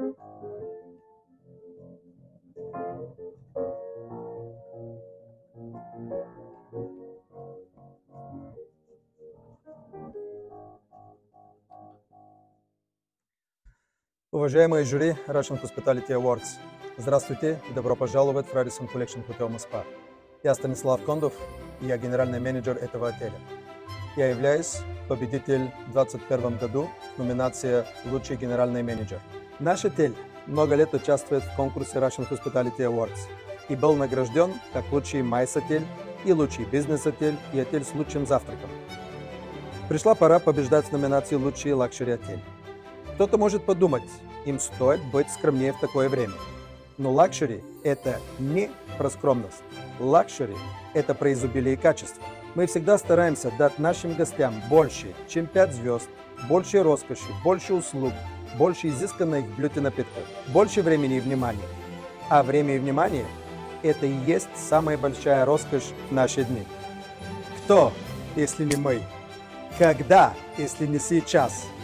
Уважаемые жюри Russian Hospitality Awards, здравствуйте и добро пожаловать в Radisson Collection Hotel Москва. Я Станислав Кондов, и я генеральный менеджер этого отеля. Я являюсь победитель в 2021 году в номинации «Лучший генеральный менеджер». Наш отель много лет участвует в конкурсе Russian Hospitality Awards и был награжден как лучший майс-отель и лучший бизнес-отель и отель с лучшим завтраком. Пришла пора побеждать в номинации «Лучший лакшери-отель». Кто-то может подумать, им стоит быть скромнее в такое время. Но лакшери – это не про скромность. Лакшери – это про изобилие и качество. Мы всегда стараемся дать нашим гостям больше, чем 5 звезд, больше роскоши, больше услуг, больше изысканных блюд и напитков, больше времени и внимания. А время и внимание – это и есть самая большая роскошь в наши дни. Кто, если не мы? Когда, если не сейчас?